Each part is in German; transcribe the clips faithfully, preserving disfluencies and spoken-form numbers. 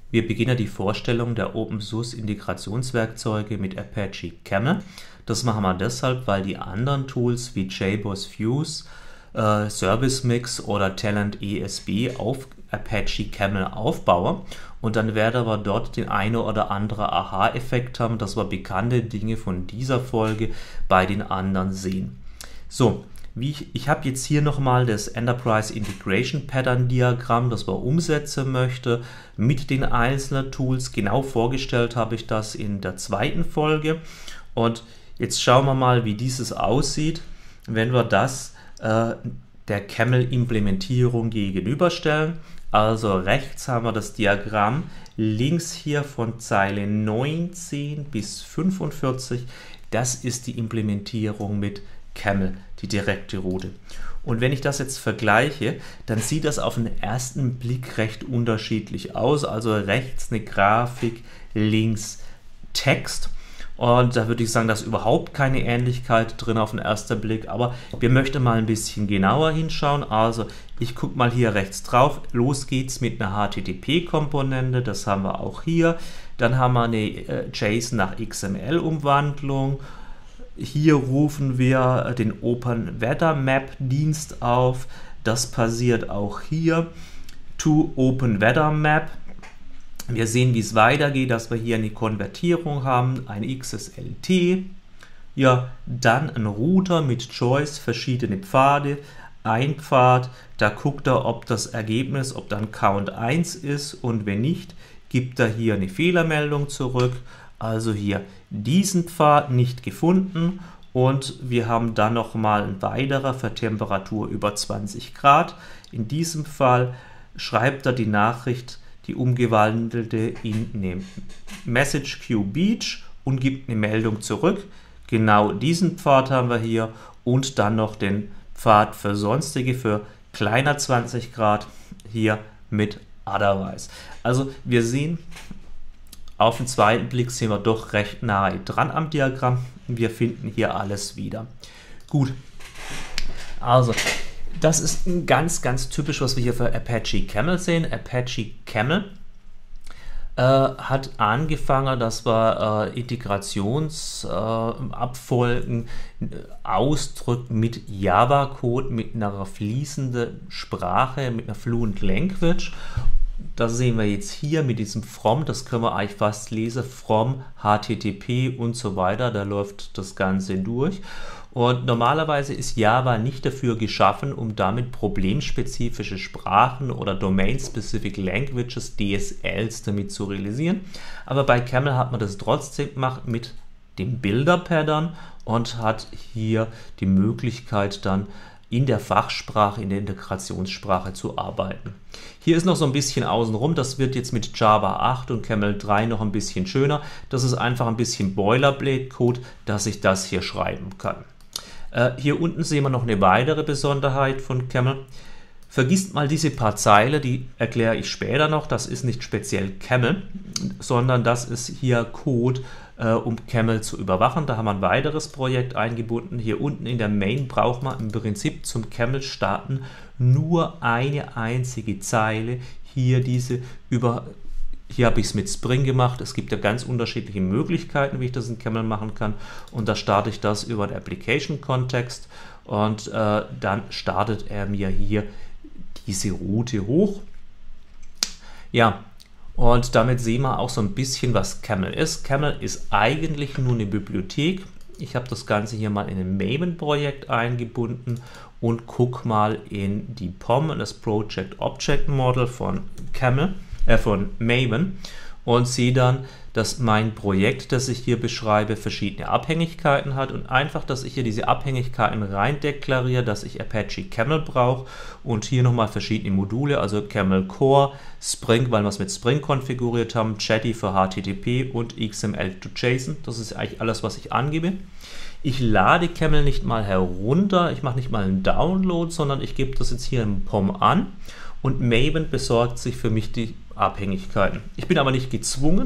Wir beginnen die Vorstellung der OpenSUSE-Integrationswerkzeuge mit Apache Camel. Das machen wir deshalb, weil die anderen Tools wie JBoss Fuse, äh, ServiceMix oder Talent E S B auf Apache Camel aufbauen. Und dann werden wir dort den eine oder andere Aha-Effekt haben, dass wir bekannte Dinge von dieser Folge bei den anderen sehen. So, wie ich, ich habe jetzt hier nochmal das Enterprise Integration Pattern Diagramm, das wir umsetzen möchte, mit den einzelnen Tools. Genau vorgestellt habe ich das in der zweiten Folge. Und jetzt schauen wir mal, wie dieses aussieht, wenn wir das äh, der Camel-Implementierung gegenüberstellen. Also rechts haben wir das Diagramm, links hier von Zeile neunzehn bis fünfundvierzig, das ist die Implementierung mit Camel, die direkte Route. Und wenn ich das jetzt vergleiche, dann sieht das auf den ersten Blick recht unterschiedlich aus. Also rechts eine Grafik, links Text. Und da würde ich sagen, da ist überhaupt keine Ähnlichkeit drin auf den ersten Blick. Aber wir möchten mal ein bisschen genauer hinschauen. Also ich gucke mal hier rechts drauf. Los geht's mit einer H T T P-Komponente. Das haben wir auch hier. Dann haben wir eine äh, JSON nach X M L-Umwandlung. Hier rufen wir den Open Weather Map Dienst auf. Das passiert auch hier. To Open Weather Map. Wir sehen, wie es weitergeht, dass wir hier eine Konvertierung haben, ein X S L T. Ja, dann ein Router mit Choice, verschiedene Pfade. Ein Pfad, da guckt er, ob das Ergebnis, ob dann Count eins ist, und wenn nicht, gibt er hier eine Fehlermeldung zurück. Also hier diesen Pfad nicht gefunden, und wir haben dann nochmal ein weiterer für Temperatur über zwanzig Grad. In diesem Fall schreibt er die Nachricht, die umgewandelte, in eine Message Queue Beach und gibt eine Meldung zurück. Genau diesen Pfad haben wir hier, und dann noch den Pfad für sonstige für kleiner zwanzig Grad hier mit Otherwise. Also wir sehen, auf den zweiten Blick sind wir doch recht nahe dran am Diagramm. Wir finden hier alles wieder. Gut, also das ist ein ganz, ganz typisch, was wir hier für Apache Camel sehen. Apache Camel äh, hat angefangen, dass wir äh, Integrationsabfolgen äh, ausdrücken mit Java-Code, mit einer fließenden Sprache, mit einer Fluent Language. Das sehen wir jetzt hier mit diesem From, das können wir eigentlich fast lesen, From, H T T P und so weiter, da läuft das Ganze durch. Und normalerweise ist Java nicht dafür geschaffen, um damit problemspezifische Sprachen oder Domain-Specific Languages, D S Ls, damit zu realisieren. Aber bei Camel hat man das trotzdem gemacht mit dem Builder-Pattern und hat hier die Möglichkeit dann in der Fachsprache, in der Integrationssprache zu arbeiten. Hier ist noch so ein bisschen außenrum, das wird jetzt mit Java acht und Camel drei noch ein bisschen schöner. Das ist einfach ein bisschen Boilerplate-Code, dass ich das hier schreiben kann. Äh, hier unten sehen wir noch eine weitere Besonderheit von Camel. Vergisst mal diese paar Zeilen, die erkläre ich später noch. Das ist nicht speziell Camel, sondern das ist hier Code, äh, um Camel zu überwachen. Da haben wir ein weiteres Projekt eingebunden. Hier unten in der Main braucht man im Prinzip zum Camel starten nur eine einzige Zeile. Hier diese über... Hier habe ich es mit Spring gemacht. Es gibt ja ganz unterschiedliche Möglichkeiten, wie ich das in Camel machen kann. Und da starte ich das über den Application-Kontext, und äh, dann startet er mir hier diese Route hoch. Ja, und damit sehen wir auch so ein bisschen, was Camel ist. Camel ist eigentlich nur eine Bibliothek. Ich habe das Ganze hier mal in ein Maven-Projekt eingebunden und gucke mal in die P O M, das Project Object Model von Camel. von Maven, und sehe dann, dass mein Projekt, das ich hier beschreibe, verschiedene Abhängigkeiten hat, und einfach, dass ich hier diese Abhängigkeiten rein deklariere, dass ich Apache Camel brauche, und hier nochmal verschiedene Module, also Camel Core, Spring, weil wir es mit Spring konfiguriert haben, Chatty für H T T P und X M L to JSON. Das ist eigentlich alles, was ich angebe. Ich lade Camel nicht mal herunter, ich mache nicht mal einen Download, sondern ich gebe das jetzt hier im P O M an, und Maven besorgt sich für mich die Abhängigkeiten. Ich bin aber nicht gezwungen,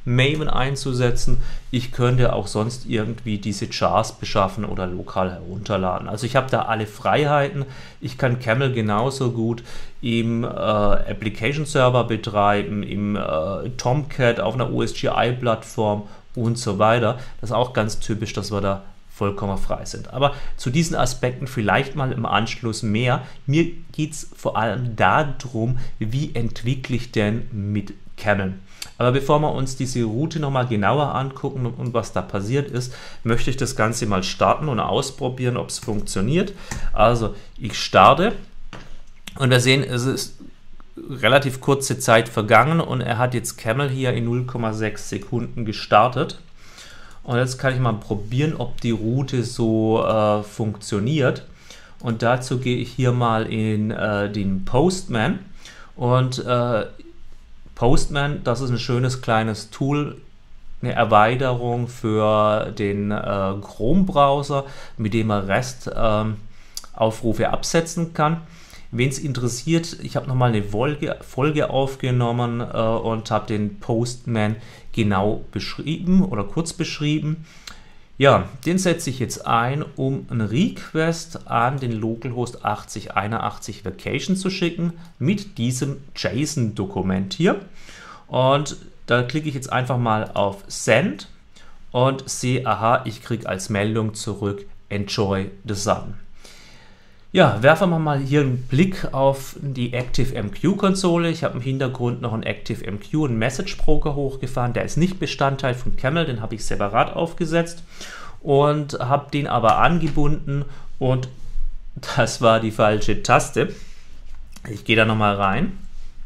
Maven einzusetzen. Ich könnte auch sonst irgendwie diese Jars beschaffen oder lokal herunterladen. Also ich habe da alle Freiheiten. Ich kann Camel genauso gut im äh, Application Server betreiben, im äh, Tomcat auf einer O S G I-Plattform und so weiter. Das ist auch ganz typisch, dass wir da vollkommen frei sind. Aber zu diesen Aspekten vielleicht mal im Anschluss mehr. Mir geht es vor allem darum, wie entwickle ich denn mit Camel. Aber bevor wir uns diese Route nochmal genauer angucken und was da passiert ist, möchte ich das Ganze mal starten und ausprobieren, ob es funktioniert. Also ich starte und wir sehen, es ist relativ kurze Zeit vergangen und er hat jetzt Camel hier in null Komma sechs Sekunden gestartet. Und jetzt kann ich mal probieren, ob die Route so äh, funktioniert. Und dazu gehe ich hier mal in äh, den Postman. Und äh, Postman, das ist ein schönes kleines Tool, eine Erweiterung für den äh, Chrome-Browser, mit dem man REST-Aufrufe äh, absetzen kann. Wen es interessiert, ich habe nochmal eine Folge, Folge aufgenommen äh, und habe den Postman genau beschrieben oder kurz beschrieben. Ja, den setze ich jetzt ein, um einen Request an den Localhost achtzig einundachtzig Vacation zu schicken mit diesem JSON-Dokument hier. Und da klicke ich jetzt einfach mal auf Send und sehe, aha, ich kriege als Meldung zurück, Enjoy the Sun. Ja, werfen wir mal hier einen Blick auf die ActiveMQ-Konsole. Ich habe im Hintergrund noch einen ActiveMQ, einen Message Broker hochgefahren. Der ist nicht Bestandteil von Camel, den habe ich separat aufgesetzt und habe den aber angebunden und das war die falsche Taste. Ich gehe da nochmal rein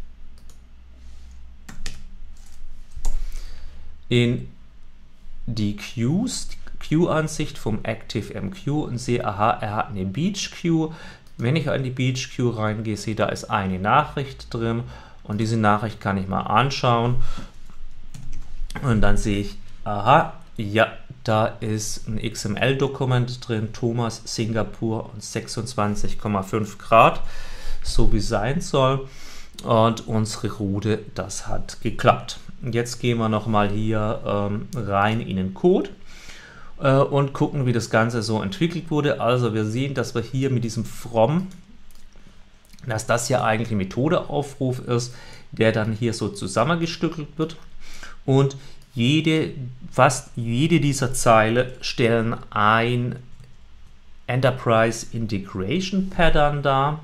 in die Queues, Queue-Ansicht vom ActiveMQ und sehe, aha, er hat eine Beach Queue. Wenn ich in die Beach Queue reingehe, sehe, da ist eine Nachricht drin und diese Nachricht kann ich mal anschauen und dann sehe ich, aha, ja, da ist ein X M L-Dokument drin, Thomas, Singapur und sechsundzwanzig Komma fünf Grad, so wie es sein soll und unsere Route, das hat geklappt. Jetzt gehen wir nochmal hier ähm, rein in den Code und gucken, wie das Ganze so entwickelt wurde. Also wir sehen, dass wir hier mit diesem from, dass das ja eigentlich Methodeaufruf ist, der dann hier so zusammengestückelt wird und jede, fast jede dieser Zeile stellen ein Enterprise Integration Pattern dar,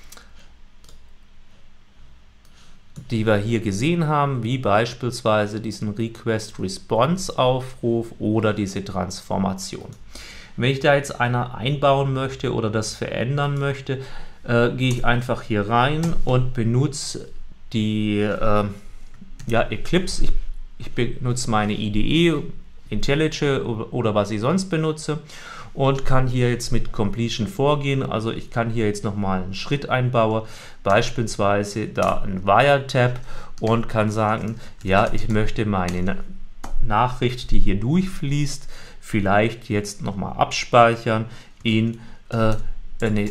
die wir hier gesehen haben, wie beispielsweise diesen Request-Response-Aufruf oder diese Transformation. Wenn ich da jetzt einer einbauen möchte oder das verändern möchte, äh, gehe ich einfach hier rein und benutze die äh, ja, Eclipse. Ich, ich benutze meine I D E, IntelliJ oder, oder was ich sonst benutze und kann hier jetzt mit Completion vorgehen. Also ich kann hier jetzt nochmal einen Schritt einbauen, beispielsweise da ein Wiretap und kann sagen, ja, ich möchte meine Nachricht, die hier durchfließt, vielleicht jetzt nochmal abspeichern in äh, eine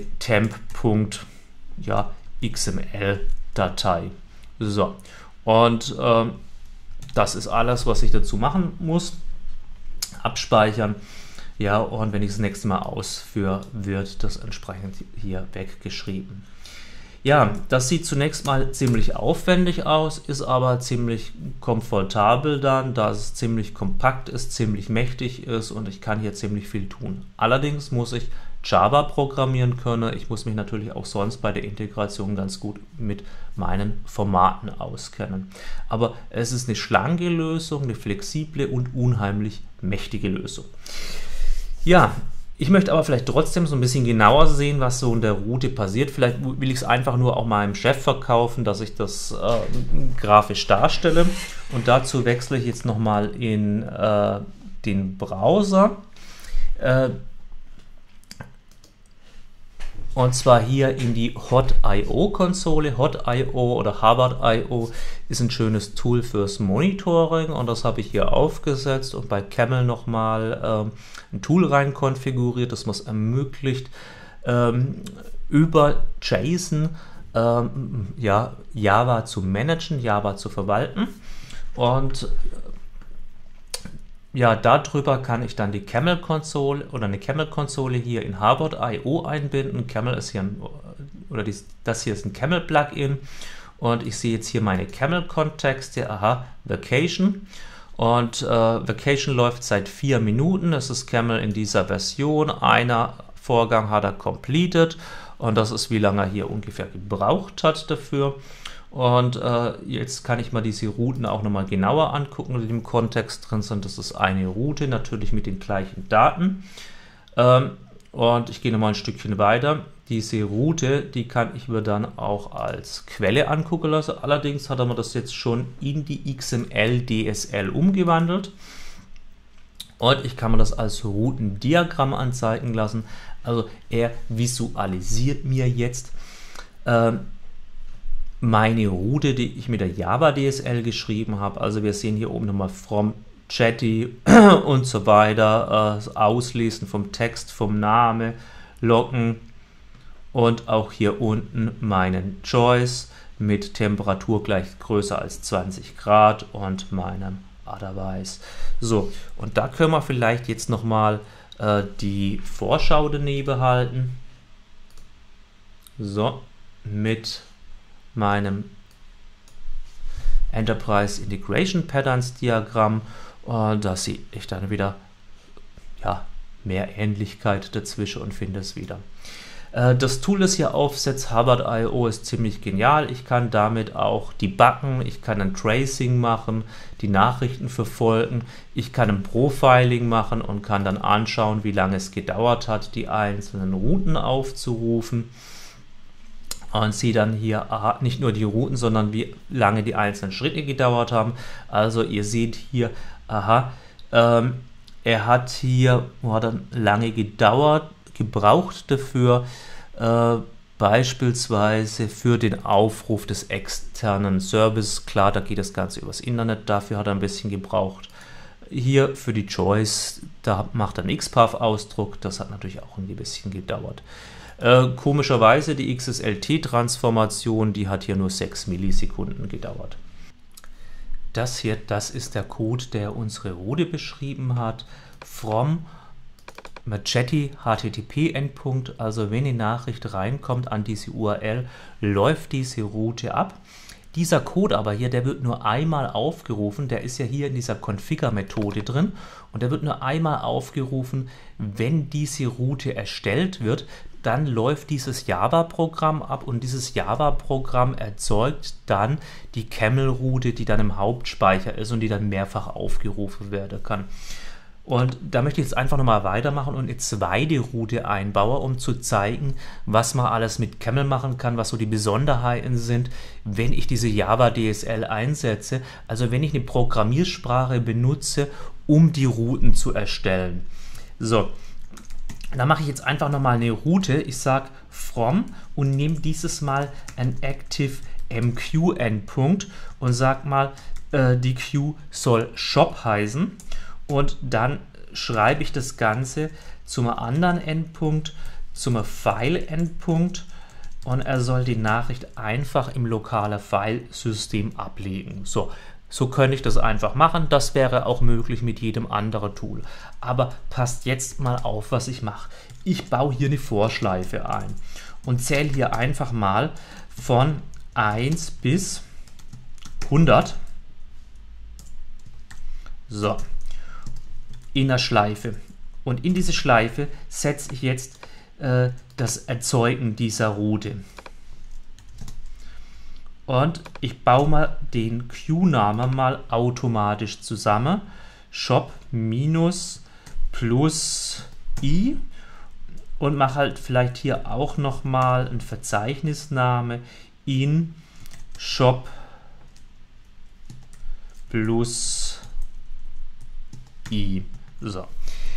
temp.xml-Datei. So, und äh, das ist alles, was ich dazu machen muss. Abspeichern. Ja, und wenn ich das nächste Mal ausführe, wird das entsprechend hier weggeschrieben. Ja, das sieht zunächst mal ziemlich aufwendig aus, ist aber ziemlich komfortabel dann, da es ziemlich kompakt ist, ziemlich mächtig ist und ich kann hier ziemlich viel tun. Allerdings muss ich Java programmieren können. Ich muss mich natürlich auch sonst bei der Integration ganz gut mit meinen Formaten auskennen. Aber es ist eine schlanke Lösung, eine flexible und unheimlich mächtige Lösung. Ja, ich möchte aber vielleicht trotzdem so ein bisschen genauer sehen, was so in der Route passiert. Vielleicht will ich es einfach nur auch meinem Chef verkaufen, dass ich das äh, grafisch darstelle. Und dazu wechsle ich jetzt nochmal in äh, den Browser. Äh, Und zwar hier in die Hot Punkt i o-Konsole. Hot Punkt i o oder Harvard Punkt i o ist ein schönes Tool fürs Monitoring und das habe ich hier aufgesetzt und bei Camel nochmal ähm, ein Tool rein konfiguriert, das was ermöglicht, ähm, über JSON ähm, ja, Java zu managen, Java zu verwalten. Und ja, darüber kann ich dann die Camel-Konsole oder eine Camel-Konsole hier in Harvard Punkt i o einbinden. Camel ist hier ein, oder dies, das hier ist ein Camel-Plugin und ich sehe jetzt hier meine Camel-Kontexte, aha, Vacation. Und äh, Vacation läuft seit vier Minuten, das ist Camel in dieser Version, einer Vorgang hat er completed und das ist, wie lange er hier ungefähr gebraucht hat dafür. Und äh, jetzt kann ich mal diese Routen auch nochmal genauer angucken, die im Kontext drin sind. Das ist eine Route, natürlich mit den gleichen Daten. Ähm, und ich gehe nochmal ein Stückchen weiter. Diese Route, die kann ich mir dann auch als Quelle angucken lassen. Allerdings hat er mir das jetzt schon in die X M L D S L umgewandelt. Und ich kann mir das als Routendiagramm anzeigen lassen. Also er visualisiert mir jetzt ähm, meine Route, die ich mit der Java D S L geschrieben habe. Also wir sehen hier oben nochmal from Chatty und so weiter, äh, Auslesen vom Text, vom Name, Loggen und auch hier unten meinen Choice mit Temperatur gleich größer als zwanzig Grad und meinem Otherwise. So, und da können wir vielleicht jetzt nochmal äh, die Vorschau daneben halten. So, mit meinem Enterprise Integration Patterns Diagramm. Und da sehe ich dann wieder ja, mehr Ähnlichkeit dazwischen und finde es wieder. Äh, das Tool, das hier aufsetzt, Harvard Punkt i o, ist ziemlich genial. Ich kann damit auch debuggen, ich kann ein Tracing machen, die Nachrichten verfolgen, ich kann ein Profiling machen und kann dann anschauen, wie lange es gedauert hat, die einzelnen Routen aufzurufen. Und sehe dann hier aha, nicht nur die Routen, sondern wie lange die einzelnen Schritte gedauert haben. Also ihr seht hier, aha, ähm, er hat hier oh, hat dann lange gedauert, gebraucht dafür, äh, beispielsweise für den Aufruf des externen Service. Klar, da geht das Ganze übers Internet, dafür hat er ein bisschen gebraucht. Hier für die Choice, da macht er einen X path-Ausdruck, das hat natürlich auch ein bisschen gedauert. Äh, komischerweise die X S L T-Transformation, die hat hier nur sechs Millisekunden gedauert. Das hier, das ist der Code, der unsere Route beschrieben hat. From Chatty H T T P Endpunkt, also wenn die Nachricht reinkommt an diese U R L, läuft diese Route ab. Dieser Code aber hier, der wird nur einmal aufgerufen, der ist ja hier in dieser Configure-Methode drin und der wird nur einmal aufgerufen, wenn diese Route erstellt wird. Dann läuft dieses Java-Programm ab und dieses Java-Programm erzeugt dann die Camel-Route, die dann im Hauptspeicher ist und die dann mehrfach aufgerufen werden kann. Und da möchte ich jetzt einfach nochmal weitermachen und eine zweite Route einbauen, um zu zeigen, was man alles mit Camel machen kann, was so die Besonderheiten sind, wenn ich diese Java D S L einsetze, also wenn ich eine Programmiersprache benutze, um die Routen zu erstellen. So. Da mache ich jetzt einfach nochmal eine Route. Ich sage from und nehme dieses Mal ein Active M Q Endpunkt und sage mal, äh, die Queue soll Shop heißen. Und dann schreibe ich das Ganze zum anderen Endpunkt, zum File-Endpunkt und er soll die Nachricht einfach im lokalen Filesystem ablegen. So. So könnte ich das einfach machen, das wäre auch möglich mit jedem anderen Tool. Aber passt jetzt mal auf, was ich mache. Ich baue hier eine Vorschleife ein und zähle hier einfach mal von eins bis hundert. So, in der Schleife. Und in diese Schleife setze ich jetzt äh, das Erzeugen dieser Route. Und ich baue mal den Queue-Namen mal automatisch zusammen. Shop minus plus i und mache halt vielleicht hier auch nochmal ein Verzeichnisname in Shop plus i. So.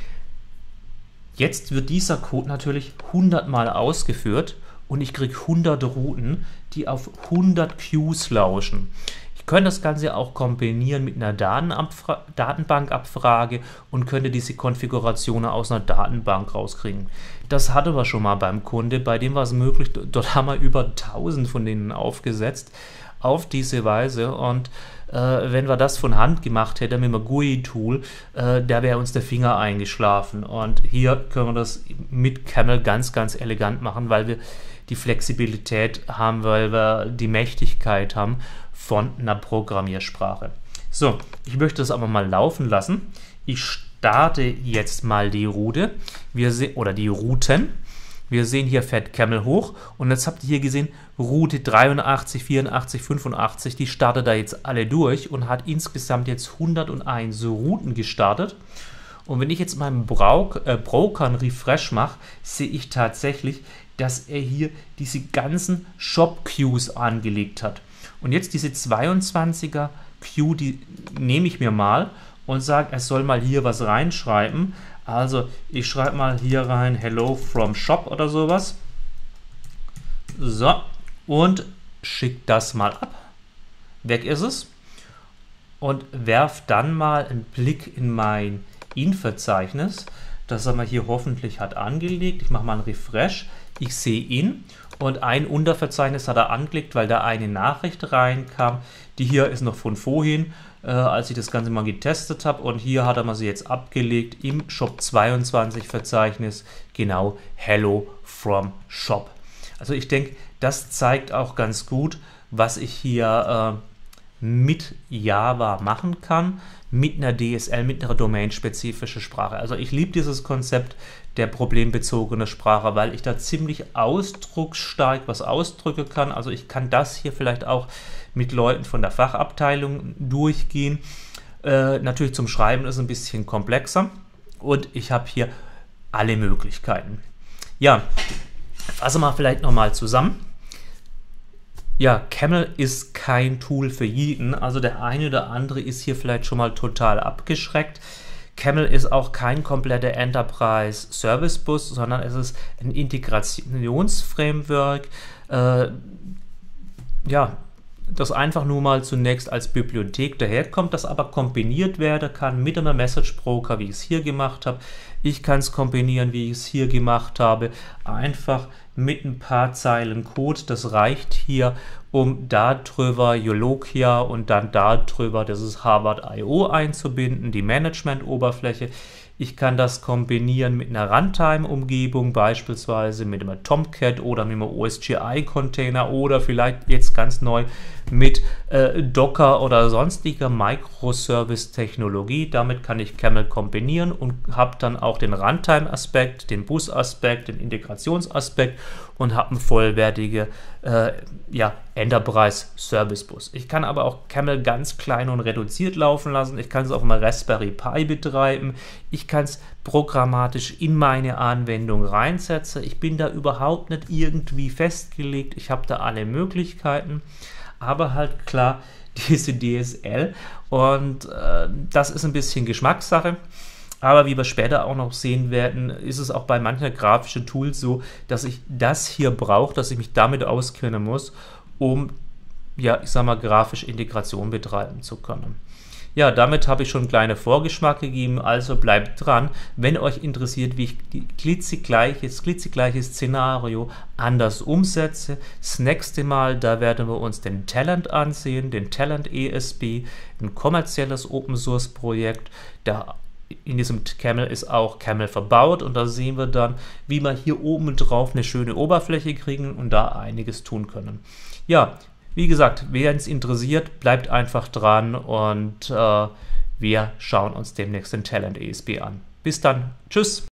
Jetzt wird dieser Code natürlich hundert Mal ausgeführt und ich kriege hundert Routen, die auf hundert Queues lauschen. Ich könnte das Ganze auch kombinieren mit einer Datenbankabfrage und könnte diese Konfiguration aus einer Datenbank rauskriegen. Das hatten wir schon mal beim Kunde, bei dem war es möglich, dort haben wir über tausend von denen aufgesetzt auf diese Weise und Äh, wenn wir das von Hand gemacht hätten mit einem G U I-Tool, äh, da wäre uns der Finger eingeschlafen. Und hier können wir das mit Camel ganz, ganz elegant machen, weil wir die Flexibilität haben, weil wir die Mächtigkeit haben von einer Programmiersprache. So, ich möchte das aber mal laufen lassen. Ich starte jetzt mal die Route, wir sehen, oder die Routen. Wir sehen, hier fährt Camel hoch und jetzt habt ihr hier gesehen, Route dreiundachtzig, vierundachtzig, fünfundachtzig, die startet da jetzt alle durch und hat insgesamt jetzt hunderteins Routen gestartet. Und wenn ich jetzt meinen Browser äh, Broker einen Refresh mache, sehe ich tatsächlich, dass er hier diese ganzen Shop-Queues angelegt hat. Und jetzt diese zweiundzwanziger Queue, die nehme ich mir mal und sage, er soll mal hier was reinschreiben. Also ich schreibe mal hier rein Hello from Shop oder sowas. So, und schicke das mal ab. Weg ist es. Und werf dann mal einen Blick in mein In-Verzeichnis, das er mal hier hoffentlich hat angelegt. Ich mache mal einen Refresh. Ich sehe ihn und ein Unterverzeichnis hat er angelegt, weil da eine Nachricht reinkam. Die hier ist noch von vorhin, äh, als ich das Ganze mal getestet habe. Und hier hat er mal sie jetzt abgelegt im Shop zweiundzwanzig Verzeichnis. Genau, Hello from Shop. Also ich denke, das zeigt auch ganz gut, was ich hier äh, mit Java machen kann, mit einer D S L, mit einer domainspezifischen Sprache. Also ich liebe dieses Konzept der problembezogenen Sprache, weil ich da ziemlich ausdrucksstark was ausdrücken kann. Also ich kann das hier vielleicht auch mit Leuten von der Fachabteilung durchgehen. Äh, natürlich zum Schreiben ist es ein bisschen komplexer und ich habe hier alle Möglichkeiten. Ja, fassen wir vielleicht nochmal zusammen. Ja, Camel ist kein Tool für jeden, also der eine oder andere ist hier vielleicht schon mal total abgeschreckt. Camel ist auch kein kompletter Enterprise Service Bus, sondern es ist ein Integrationsframework, äh, ja, das einfach nur mal zunächst als Bibliothek daherkommt, das aber kombiniert werden kann mit einem Message Broker, wie ich es hier gemacht habe. Ich kann es kombinieren, wie ich es hier gemacht habe, einfach mit ein paar Zeilen Code. Das reicht hier, um darüber Eulogia und dann darüber, das ist Harvard Punkt i o einzubinden, die Management-Oberfläche. Ich kann das kombinieren mit einer Runtime-Umgebung, beispielsweise mit einem Tomcat oder mit einem O S G I-Container oder vielleicht jetzt ganz neu mit äh, Docker oder sonstiger Microservice-Technologie. Damit kann ich Camel kombinieren und habe dann auch den Runtime-Aspekt, den Bus-Aspekt, den Integrationsaspekt und habe einen vollwertigen äh, ja, Enterprise-Service-Bus. Ich kann aber auch Camel ganz klein und reduziert laufen lassen. Ich kann es auf einem Raspberry Pi betreiben. Ich kann es programmatisch in meine Anwendung reinsetzen. Ich bin da überhaupt nicht irgendwie festgelegt. Ich habe da alle Möglichkeiten, aber halt klar diese D S L und äh, das ist ein bisschen Geschmackssache. Aber wie wir später auch noch sehen werden, ist es auch bei manchen grafischen Tools so, dass ich das hier brauche, dass ich mich damit auskennen muss, um, ja, ich sag mal, grafisch Integration betreiben zu können. Ja, damit habe ich schon einen kleinen Vorgeschmack gegeben, also bleibt dran, wenn euch interessiert, wie ich die klitzegleiches, klitzegleiches Szenario anders umsetze. Das nächste Mal, da werden wir uns den Talent ansehen, den Talent E S B, ein kommerzielles Open-Source-Projekt, da in diesem Camel ist auch Camel verbaut und da sehen wir dann, wie wir hier oben drauf eine schöne Oberfläche kriegen und da einiges tun können. Ja, wie gesagt, wer es interessiert, bleibt einfach dran und äh, wir schauen uns demnächst den Talent E S B an. Bis dann, tschüss!